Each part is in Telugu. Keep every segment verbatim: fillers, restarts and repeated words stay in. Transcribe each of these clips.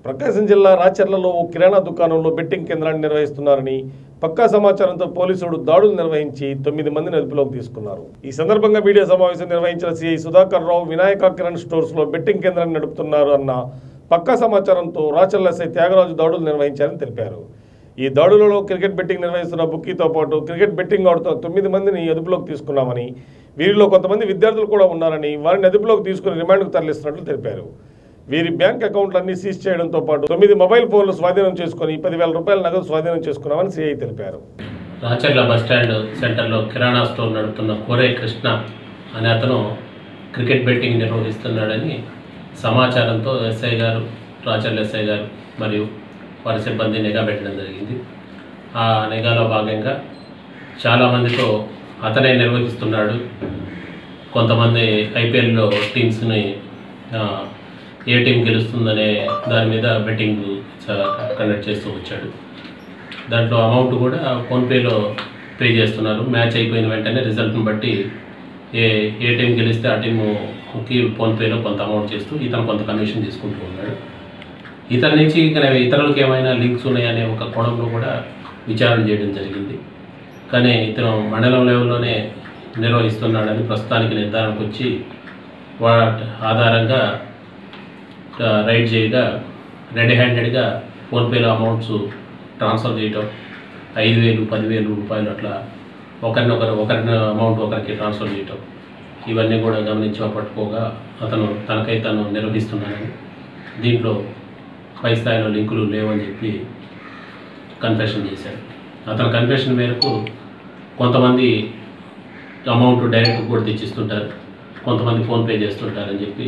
ప్రకాశం జిల్లా రాచర్లలో ఓ కిరాణా దుకాణంలో బెట్టింగ్ కేంద్రాన్ని నిర్వహిస్తున్నారని పక్కా సమాచారంతో పోలీసులు దాడులు నిర్వహించి తొమ్మిది మందిని అదుపులోకి తీసుకున్నారు. ఈ సందర్భంగా మీడియా సమావేశం నిర్వహించిన సిఐ సుధాకర్ రావు వినాయక కిరణ్ స్టోర్స్ లో బెట్టింగ్ కేంద్రాన్ని నడుపుతున్నారు అన్న పక్కా సమాచారంతో రాచర్ల ఎస్ఐ త్యాగరాజు దాడులు నిర్వహించారని తెలిపారు. ఈ దాడులలో క్రికెట్ బెట్టింగ్ నిర్వహిస్తున్న బుక్కీతో పాటు క్రికెట్ బెట్టింగ్ ఆడుతున్న తొమ్మిది మందిని అదుపులోకి తీసుకున్నామని, వీరిలో కొంతమంది విద్యార్థులు కూడా ఉన్నారని వారిని అదుపులోకి తీసుకుని రిమాండ్కు తరలిస్తున్నట్లు తెలిపారు. వీరి బ్యాంక్ అకౌంట్లన్నీ సీజ్ చేయడంతో పాటు తొమ్మిది మొబైల్ ఫోన్లు స్వాధీనం చేసుకుని పదివేల రూపాయల నగదు స్వాధీనం చేసుకున్నామని సిఐ తెలిపారు. రాచర్ల బస్టాండ్ సెంటర్లో కిరాణా స్టోర్ నడుపుతున్న కోరే కృష్ణ అనే అతను క్రికెట్ బెట్టింగ్ నిర్వహిస్తున్నాడని సమాచారంతో ఎస్ఐ గారు, రాచర్ల ఎస్ఐ గారు మరియు వారి సిబ్బంది నిఘా పెట్టడం జరిగింది. ఆ నిఘాలో భాగంగా చాలామందితో అతనే నిర్వహిస్తున్నాడు. కొంతమంది ఐపీఎల్లో టీమ్స్ని ఏ టీం గెలుస్తుందనే దాని మీద బెట్టింగ్ కండక్ట్ చేస్తూ వచ్చాడు. దాంట్లో అమౌంట్ కూడా ఫోన్పేలో పే చేస్తున్నారు. మ్యాచ్ అయిపోయిన వెంటనే రిజల్ట్ని బట్టి ఏ ఏ టీం గెలిస్తే ఆ టీముకి ఫోన్పేలో కొంత అమౌంట్ చేస్తూ ఇతను కొంత కమిషన్ తీసుకుంటూ ఉన్నాడు. ఇతని నుంచి ఇతరులకు ఏమైనా లింక్స్ ఉన్నాయనే ఒక కోణంలో కూడా విచారణ చేయడం జరిగింది. కానీ ఇతను మండలం లెవెల్లోనే నిర్వహిస్తున్నాడని ప్రస్తుతానికి నిర్ధారణకు వచ్చి వాటి ఆధారంగా రైడ్ చేయగా రెడ్ హ్యాండెడ్గా ఫోన్పేలో అమౌంట్స్ ట్రాన్స్ఫర్ చేయటం, ఐదు వేలు పదివేలు రూపాయలు అట్లా ఒకరినొకరు ఒకరి అమౌంట్ ఒకరికి ట్రాన్స్ఫర్ చేయటం, ఇవన్నీ కూడా గమనించి పట్టుకోగా అతను తనకై తను నిర్వహిస్తున్నాడని, దీంట్లో పై స్థాయిలో లింకులు లేవని చెప్పి కన్ఫెషన్ చేశాడు. అతని కన్ఫెషన్ మేరకు కొంతమంది అమౌంట్ డైరెక్ట్ కూడా తెచ్చిస్తుంటారు, కొంతమంది ఫోన్పే చేస్తుంటారని చెప్పి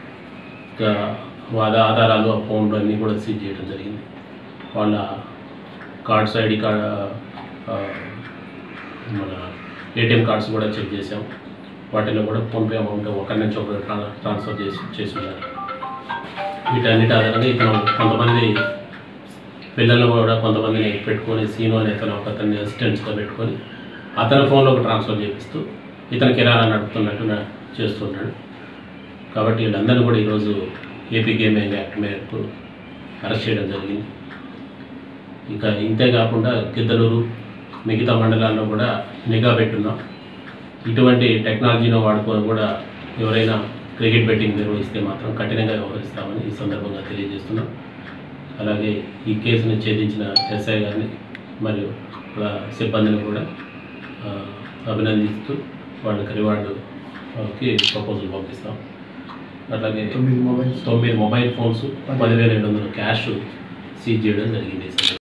వాళ్ళ ఆధారాలు ఆ ఫోన్లు అన్నీ కూడా సీజ్ చేయడం జరిగింది. వాళ్ళ కార్డ్స్, ఐడి కార్డ్, మన ఏటీఎం కార్డ్స్ కూడా చెక్ చేసాం. వాటిలో కూడా ఫోన్పే అమౌంట్ ఒకరి నుంచి ఒకరు ట్రాన్స్ఫర్ చేసి చేస్తున్నారు. వీటన్నిటి ఆధారంగా ఇతను కొంతమంది పిల్లలు కూడా కొంతమందిని పెట్టుకొని సీను అనే అతను ఒక అతన్ని అసిస్టెంట్స్గా పెట్టుకొని అతని ఫోన్లోకి ట్రాన్స్ఫర్ చేపిస్తూ ఇతను కిరాణా నడుపుతున్నట్టు చేస్తున్నాడు. కాబట్టి వీళ్ళందరినీ కూడా ఈరోజు ఏపీ గేమింగ్ యాక్ట్ మేరకు అరెస్ట్ చేయడం జరిగింది. ఇంకా ఇంతే కాకుండా గిద్దలూరు మిగతా మండలాల్లో కూడా నిఘా పెట్టున్నాం. ఇటువంటి టెక్నాలజీని వాడుకొని కూడా ఎవరైనా క్రికెట్ బెట్టింగ్ నిర్వహిస్తే మాత్రం కఠినంగా వ్యవహరిస్తామని ఈ సందర్భంగా తెలియజేస్తున్నాం. అలాగే ఈ కేసును ఛేదించిన ఎస్ఐ గారిని మరియు సిబ్బందిని కూడా అభినందిస్తూ వాళ్ళకి రివార్డుకి ప్రపోజల్ పంపిస్తాం. అట్లాగే తొమ్మిది మొబైల్ తొమ్మిది మొబైల్ ఫోన్స్, పదివేల ఏడు వందల క్యాష్ సీజ్ చేయడం జరిగింది.